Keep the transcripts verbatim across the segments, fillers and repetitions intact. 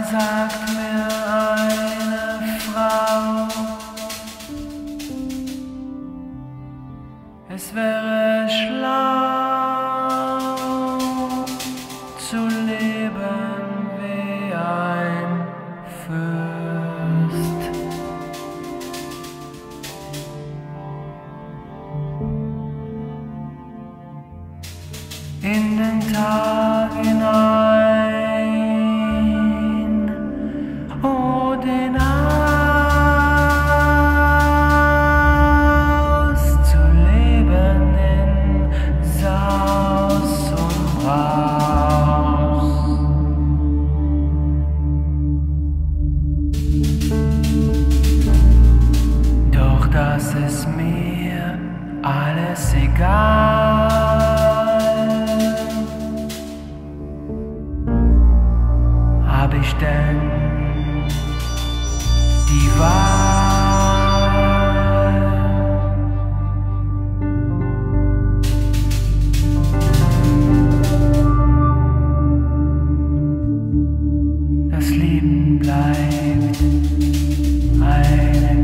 sagt mir eine Frau, es wäre schlau zu leben wie ein Fürst. In den Tag hinein, oh, den auszuleben in Saus und Braus. Doch das ist mir alles egal. Hab ich denn die Wahl? Das Leben bleibt eine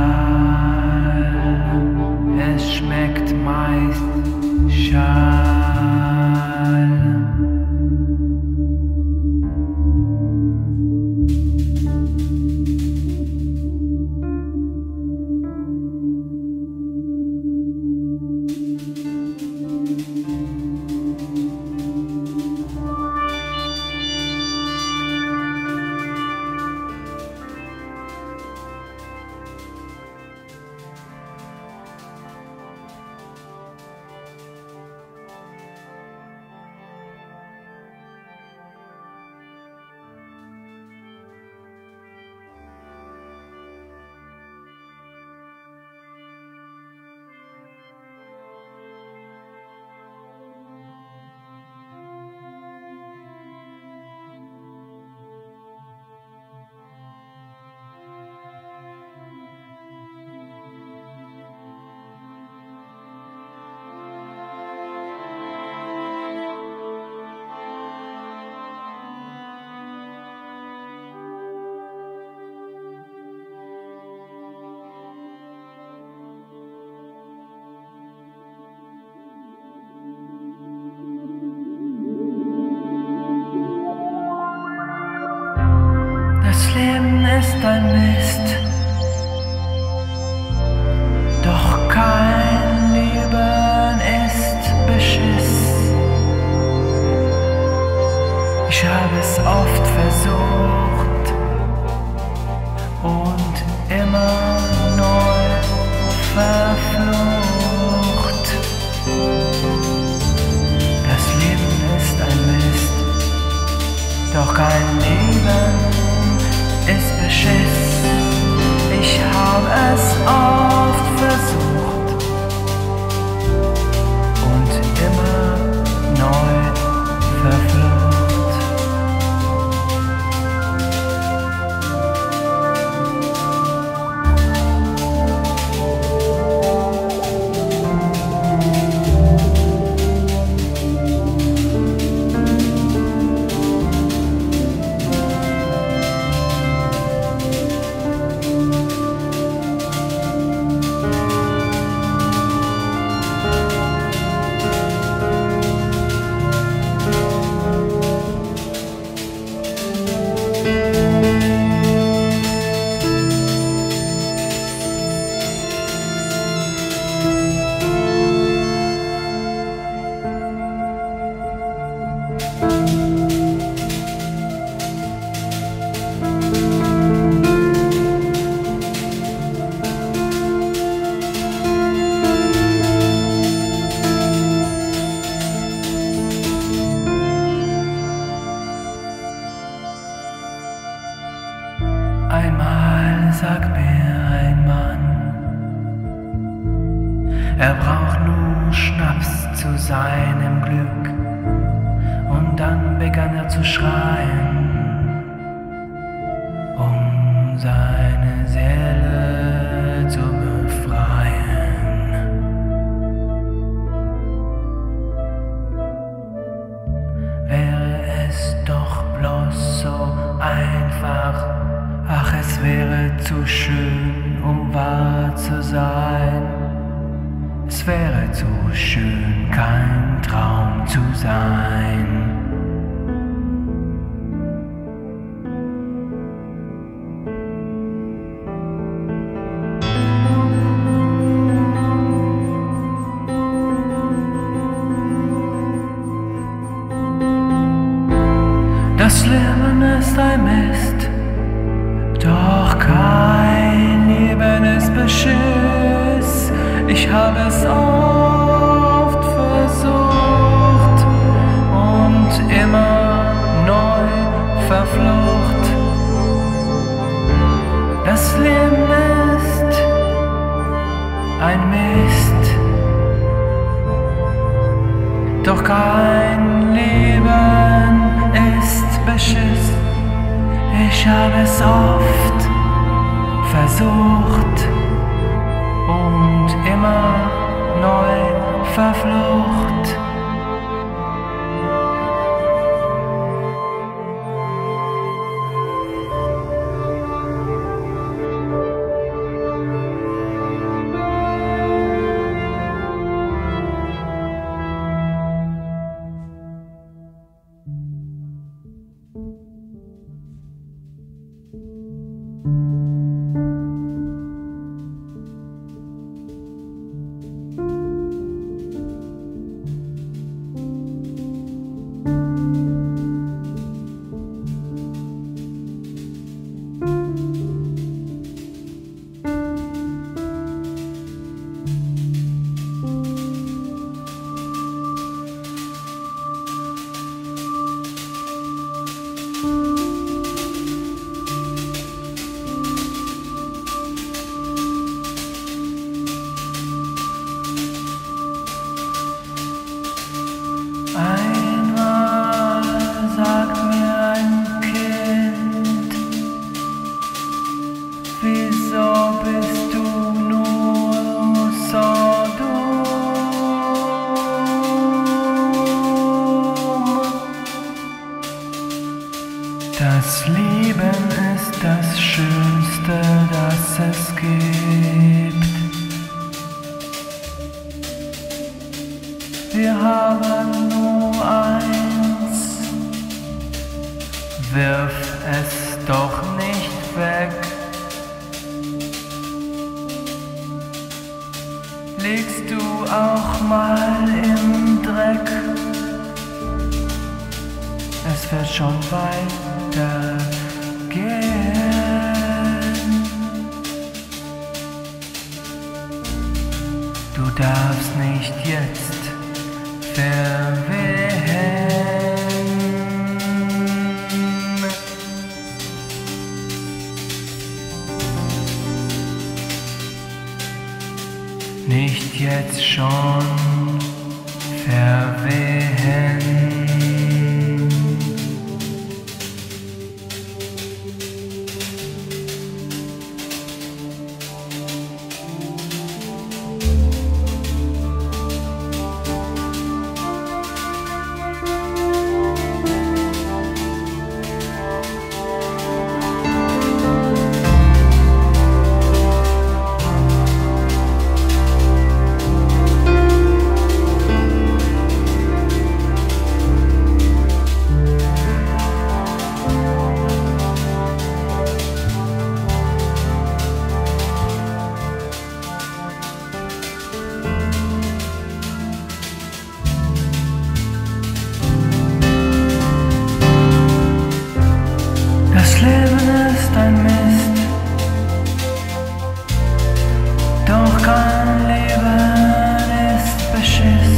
Qual, es schmeckt meist schal. Das Leben ist ein Mist, doch kein Leben ist Beschiss. Ich habe es oft versucht und immer neu verflucht. Das Leben ist ein Mist, doch kein Leben ist Beschiss. Ich hab es oft versucht und immer neu verflucht. Einmal sagt mir ein Mann, er braucht nur Schnaps zu seinem Glück. Und dann begann er zu schreien, um seine Seele zu befreien. Wäre es doch bloß so einfach. Ach, es wäre zu schön, um wahr zu sein. Es wäre zu schön, kein Traum zu sein. Das Leben ist ein Mist, doch kein Leben ist Beschiss. Ich habe es oft versucht und immer neu verflucht. Das Leben ist ein Mist, doch kein Leben ist Beschiss. Ich habe es oft versucht und immer neu verflucht. Einmal sagt mir ein Kind, wieso bist du nur so dumm? Das Leben ist das Schönste, das es gibt. Wir haben nur eins, wirf es doch nicht weg. Liegst du auch mal im Dreck? Es wird schon weitergehen. Du darfst nicht jetzt verwehen. Nicht jetzt schon verwehen. Das Leben ist ein Mist, doch kein Leben ist Beschiss.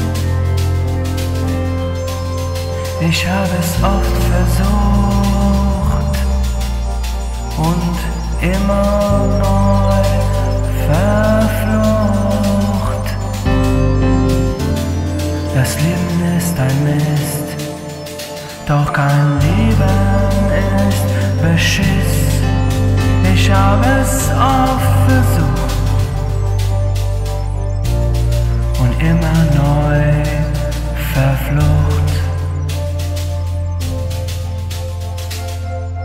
Ich habe es oft versucht und immer neu verflucht. Das Leben ist ein Mist, doch kein Leben ist Beschiss. Ich habe es oft versucht und immer neu verflucht.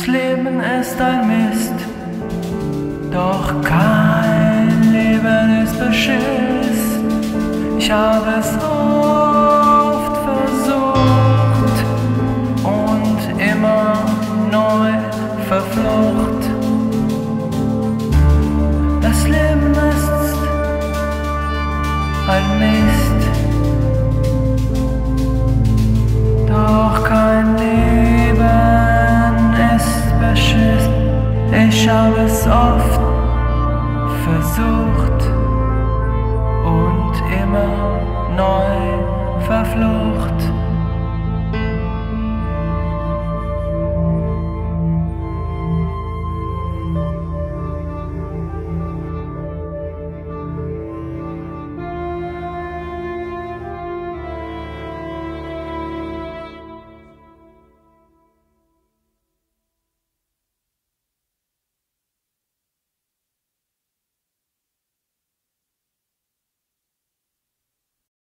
Leben ist ein Mist, doch kein Leben ist Beschiss. Ich habe es oft versucht und immer neu verflucht. Das Leben ist ein Mist, doch kein Leben ist Beschiss. Ich habe es oft versucht und immer neu verflucht.